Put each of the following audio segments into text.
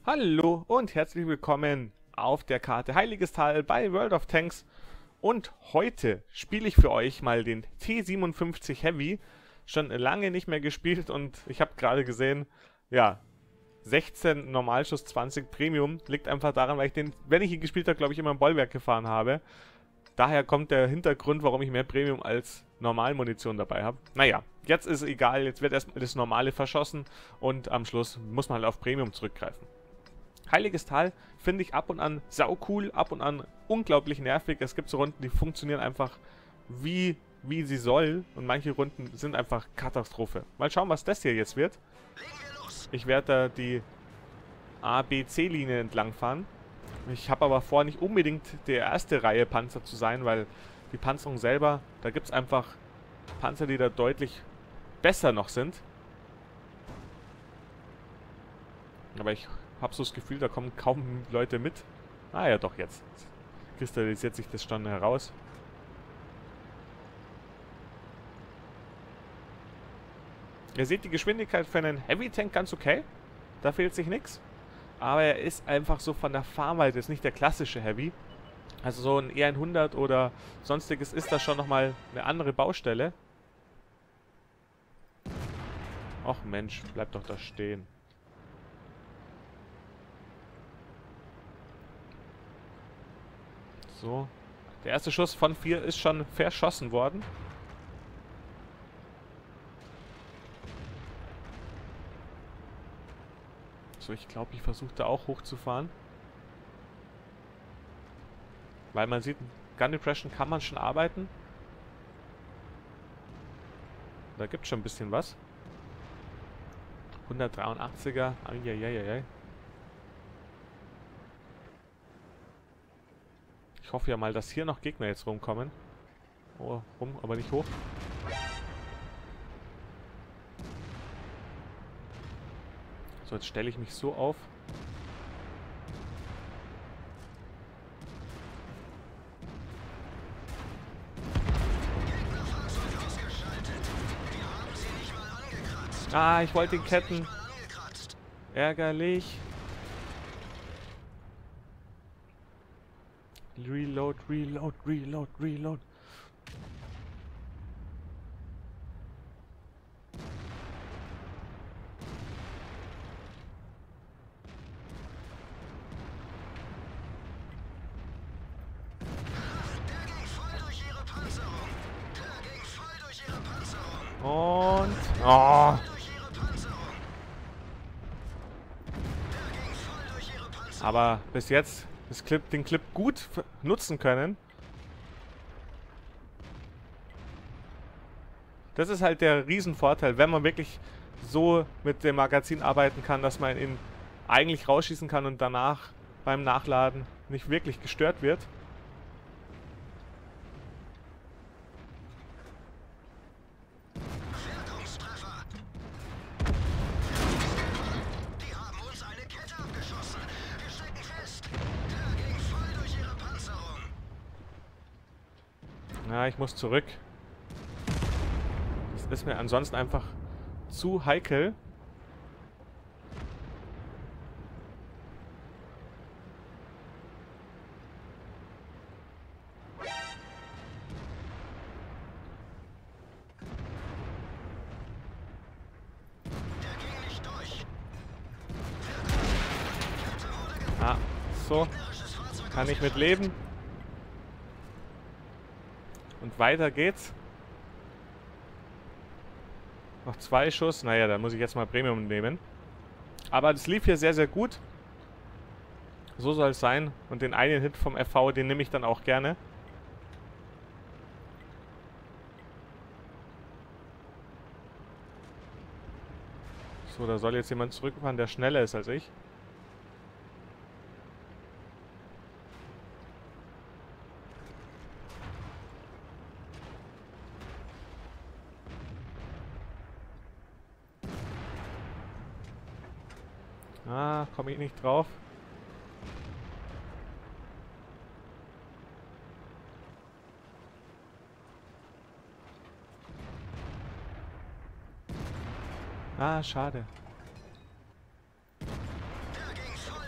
Hallo und herzlich willkommen auf der Karte Heiliges Tal bei World of Tanks. Und heute spiele ich für euch mal den T57 Heavy. Schon lange nicht mehr gespielt und ich habe gerade gesehen, ja, 16 Normalschuss, 20 Premium. Liegt einfach daran, weil ich den, wenn ich ihn gespielt habe, glaube ich, immer im Bollwerk gefahren habe. Daher kommt der Hintergrund, warum ich mehr Premium als Normalmunition dabei habe. Naja, jetzt ist es egal, jetzt wird erstmal das Normale verschossen und am Schluss muss man halt auf Premium zurückgreifen. Heiliges Tal finde ich ab und an saucool, ab und an unglaublich nervig. Es gibt so Runden, die funktionieren einfach wie sie soll und manche Runden sind einfach Katastrophe. Mal schauen, was das hier jetzt wird. Ich werde da die A-B-C-Linie entlang fahren. Ich habe aber vor, nicht unbedingt die erste Reihe Panzer zu sein, weil die Panzerung selber, da gibt es einfach Panzer, die da deutlich besser noch sind. Aber ich habe so das Gefühl, da kommen kaum Leute mit. Ah ja, doch, jetzt kristallisiert sich das schon heraus. Ihr seht die Geschwindigkeit für einen Heavy Tank ganz okay. Da fehlt sich nichts. Aber er ist einfach so von der Fahrweite, ist nicht der klassische Heavy. Also so ein E100 oder sonstiges ist das schon nochmal eine andere Baustelle. Och Mensch, bleib doch da stehen. So. Der erste Schuss von 4 ist schon verschossen worden. So, ich glaube, ich versuche da auch hochzufahren. Weil man sieht, Gun Depression kann man schon arbeiten. Da gibt es schon ein bisschen was. 183er. Eieieiei. Ich hoffe ja mal, dass hier noch Gegner jetzt rumkommen. Oh, rum, aber nicht hoch. So, jetzt stelle ich mich so auf. Ah, ich wollte den Ketten. Ärgerlich. Reload, reload, reload, reload. Und... Oh. Aber bis jetzt den Clip gut nutzen können. Das ist halt der Riesenvorteil, wenn man wirklich so mit dem Magazin arbeiten kann, dass man ihn eigentlich rausschießen kann und danach beim Nachladen nicht wirklich gestört wird. Ja, ich muss zurück. Das ist mir ansonsten einfach zu heikel. Ah, so. Kann ich mit leben. Und weiter geht's. Noch 2 Schuss. Naja, dann muss ich jetzt mal Premium nehmen. Aber das lief hier sehr, sehr gut. So soll es sein. Und den einen Hit vom FV, den nehme ich dann auch gerne. So, da soll jetzt jemand zurückfahren, der schneller ist als ich. Ah, komme ich nicht drauf. Ah, schade.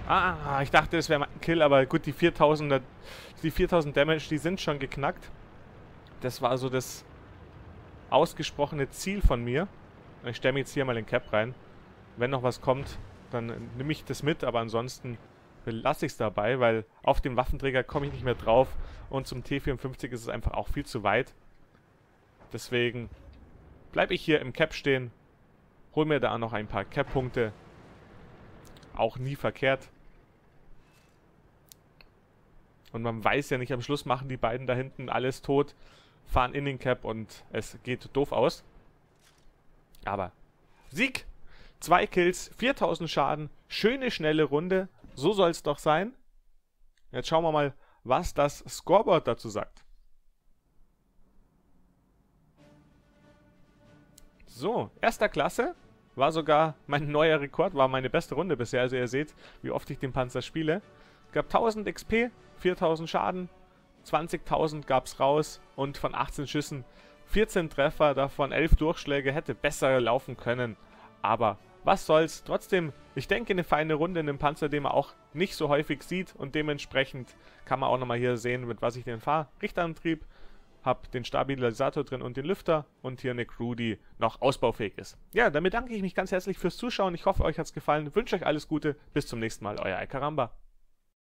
Ah, ich dachte, das wäre mein Kill, aber gut, die 4000 Damage, die sind schon geknackt. Das war so das ausgesprochene Ziel von mir. Ich stelle mir jetzt hier mal den Cap rein. Wenn noch was kommt, dann nehme ich das mit, aber ansonsten lasse ich es dabei, weil auf dem Waffenträger komme ich nicht mehr drauf und zum T54 ist es einfach auch viel zu weit. Deswegen bleibe ich hier im Cap stehen, hol mir da noch ein paar Cap-Punkte. Auch nie verkehrt. Und man weiß ja nicht, am Schluss machen die beiden da hinten alles tot, fahren in den Cap und es geht doof aus. Aber Sieg! 2 Kills, 4000 Schaden, schöne, schnelle Runde. So soll es doch sein. Jetzt schauen wir mal, was das Scoreboard dazu sagt. So, erster Klasse. War sogar mein neuer Rekord, war meine beste Runde bisher. Also ihr seht, wie oft ich den Panzer spiele. Gab 1000 XP, 4000 Schaden, 20.000 gab es raus und von 18 Schüssen 14 Treffer, davon 11 Durchschläge, hätte besser laufen können. Aber was soll's, trotzdem, ich denke, eine feine Runde in einem Panzer, den man auch nicht so häufig sieht und dementsprechend kann man auch nochmal hier sehen, mit was ich den fahre. Richterantrieb, habe den Stabilisator drin und den Lüfter und hier eine Crew, die noch ausbaufähig ist. Ja, damit danke ich mich ganz herzlich fürs Zuschauen. Ich hoffe, euch hat's gefallen. Wünsche euch alles Gute. Bis zum nächsten Mal. Euer Icaramba.